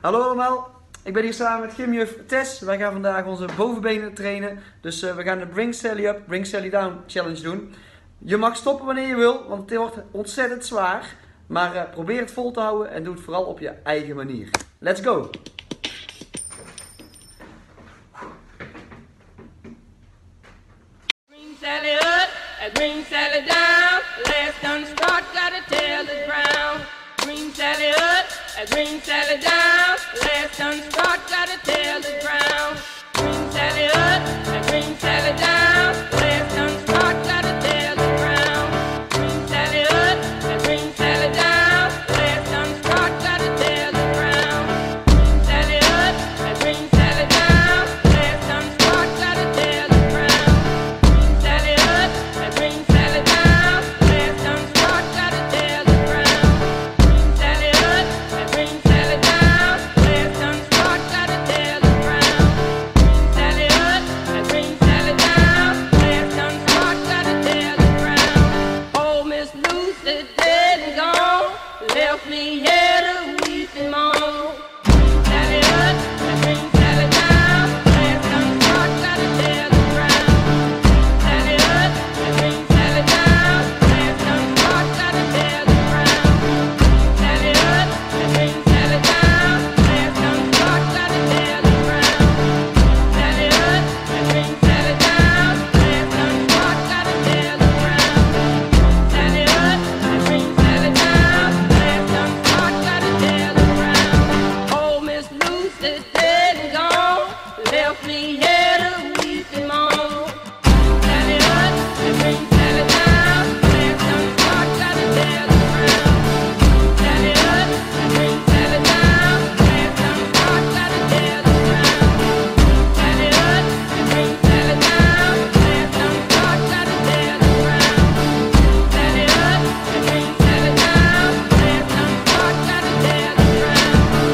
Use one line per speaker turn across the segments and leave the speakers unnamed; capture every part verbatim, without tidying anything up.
Hallo allemaal, ik ben hier samen met gymjuf Tess. Wij gaan vandaag onze bovenbenen trainen. Dus uh, we gaan de Bring Sally Up, Bring Sally Down challenge doen. Je mag stoppen wanneer je wil, want het wordt ontzettend zwaar. Maar uh, probeer het vol te houden en doe het vooral op je eigen manier. Let's go!
Bring Sally up, and bring Sally down. Last done start, gotta tell the ground. Bring Sally up, and bring Sally down. Last done start, gotta tell the ground. Bring Sally up, and bring Sally down. Last done start, gotta tell the ground. Bring Sally up, and bring Sally down. Last done start, gotta tell the ground. Bring Sally up, and bring Sally down. Last done start, gotta tell the ground. Bring Sally up, and bring Sally down. Last done start, gotta tell the ground. Bring Sally up, and bring Sally down. Last done start, gotta tell the ground. Bring Sally up, and bring Sally down. Last done start, gotta tell the ground. Oh, Miss Lucy dead and gone, left me here to weep and moan. Bring Sally up, and bring Sally down. Last done start, gotta tell the ground. Bring Sally up, and bring Sally down. Last done start, gotta tell the ground. Bring Sally up, and bring Sally down. Last done start, gotta tell the ground. Bring Sally up, and bring Sally down. Last done start, gotta tell the ground. Sally up, and bring Sally down. Last done start, gotta tell the ground. Oh, Miss Lucy dead and gone, left me here to weep and moan. Sally up, and bring Sally down. Last done start, gotta tell the ground. Sally up, and bring Sally down. Last done start, gotta tell the ground. Sally up, and bring Sally down. Last done start, gotta tell the ground. Sally up, and bring Sally down. Last done start, gotta tell the ground.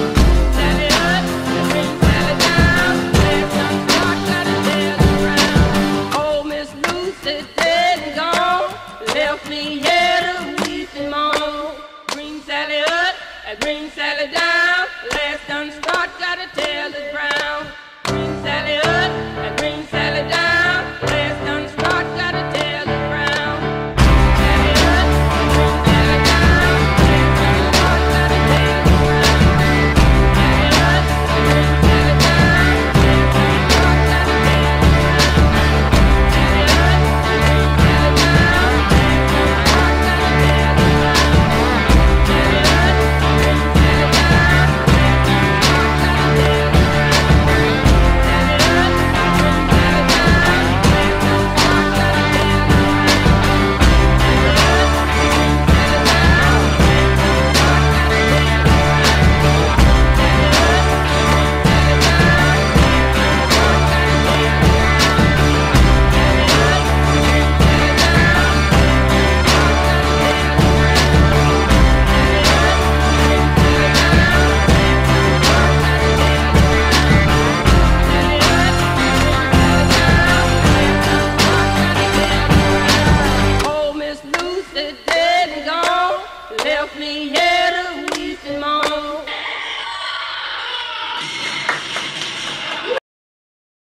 Sally up, and bring Sally down. Last done start, gotta tell the ground. Oh, Miss Lucy dead and gone, left me here to weep and moan. Bring Sally up, and bring Sally down. Last done start, gotta tell the ground.